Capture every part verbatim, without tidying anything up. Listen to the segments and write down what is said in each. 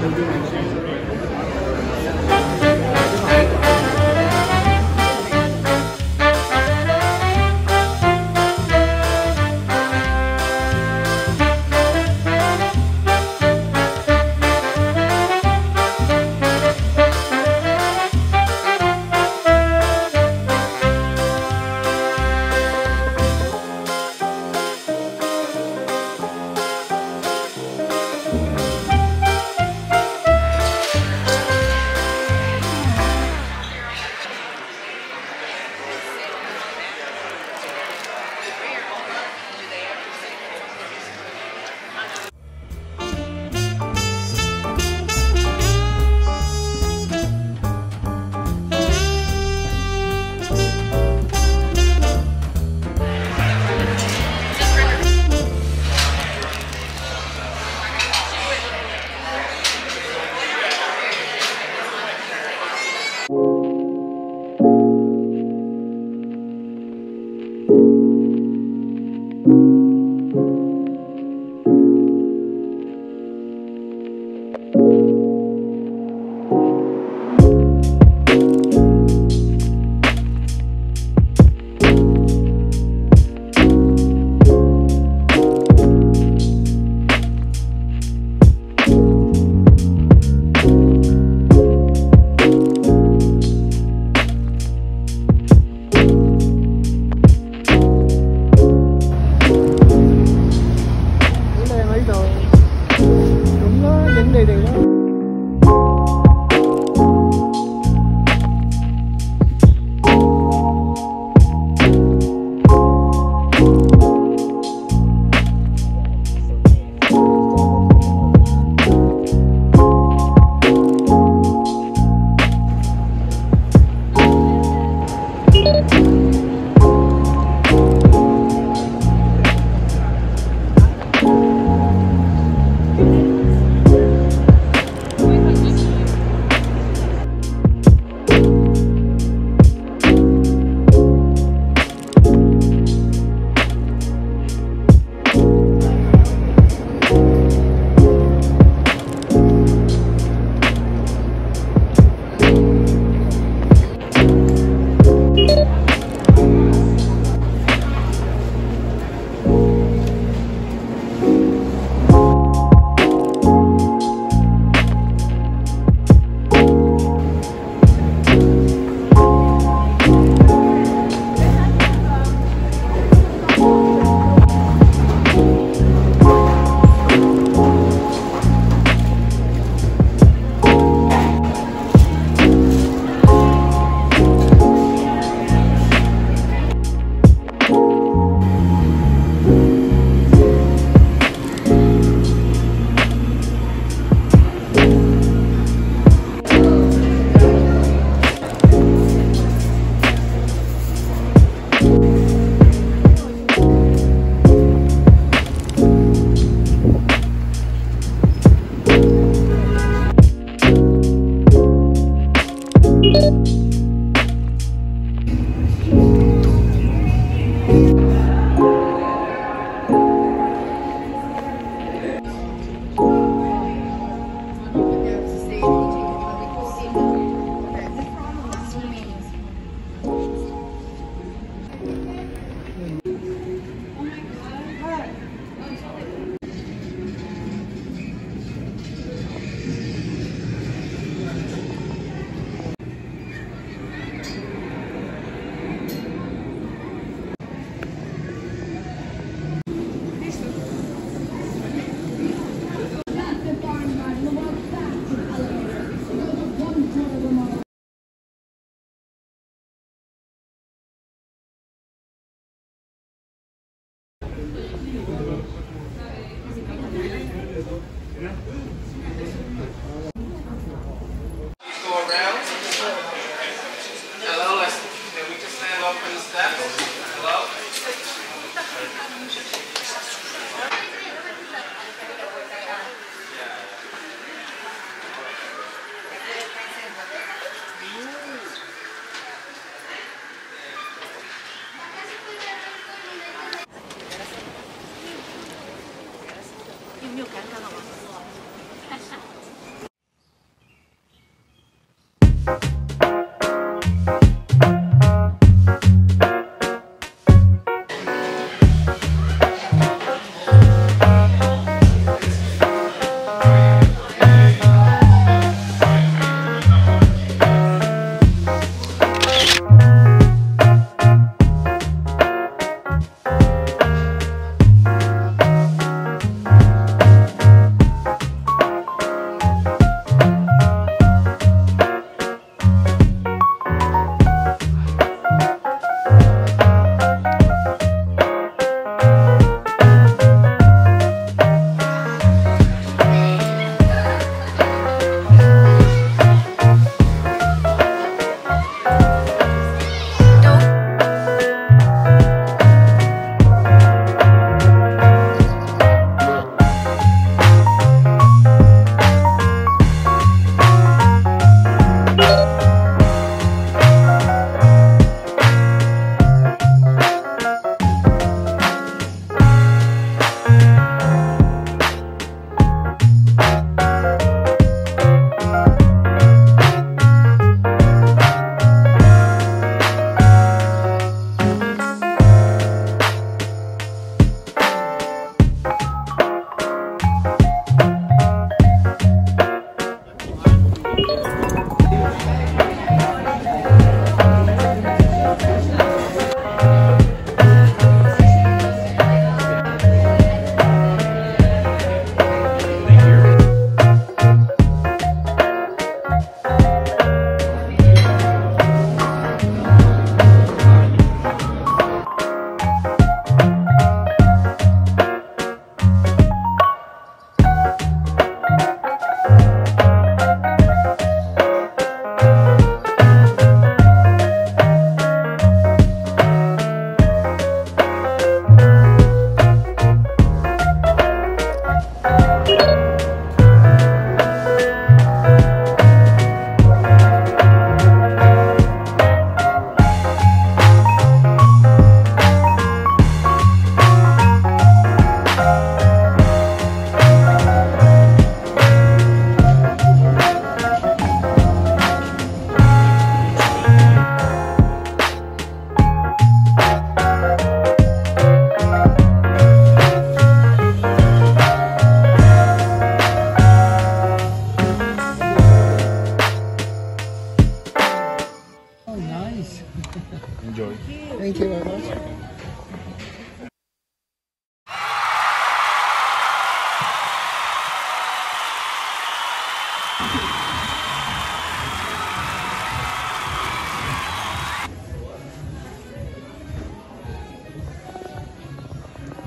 有没有尴尬了吗？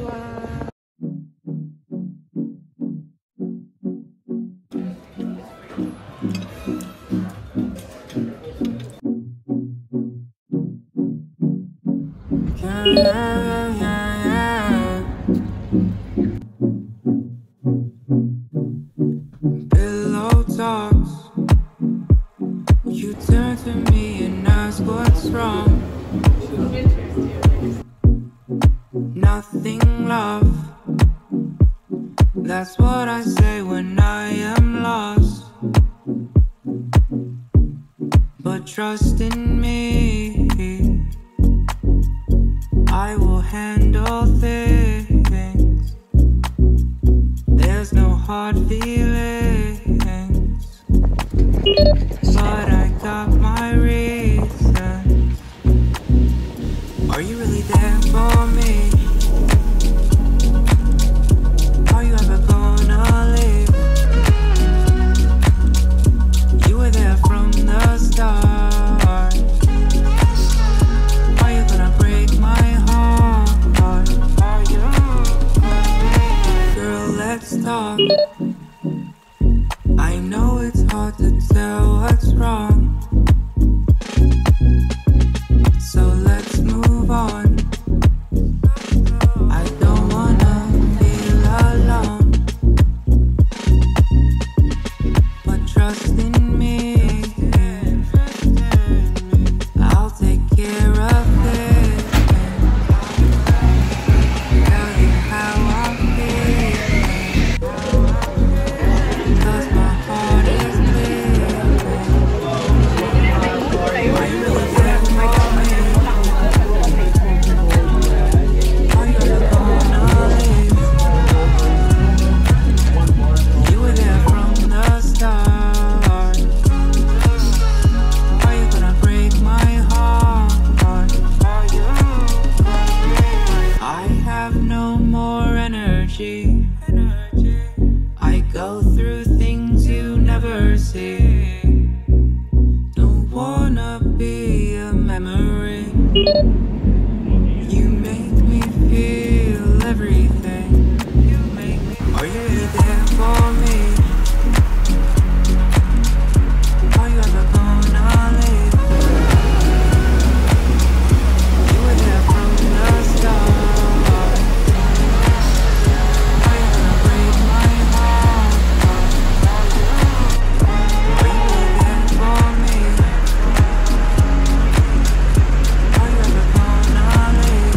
Pillow talks. You turn to me and ask what's wrong. Nothing, love. That's what I say when I am lost. But trust in me, I will handle things. There's no hard feelings, but I got my reasons. Are you really there for me? Are you ever gonna leave? You were there from the start. Are you gonna break my heart? Are you? Girl, let's talk. I know it's hard to tell what's wrong, so let's move on. I don't wanna feel alone, but trust in me, I'll take care of it. Tell you how I feel, 'cause my heart is bleeding. Are you really there for me? Are you ever gonna leave? You were there from the start. Are you gonna break my heart? Are you? I have no more energy. I go through things you never see. Don't wanna be a memory. You make me feel everything. You make me. Are you really there for me? Are you ever gonna leave? You were there from the start. Are you gonna break my heart? Are you really there for me? Are you ever gonna leave?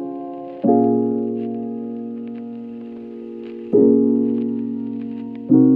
You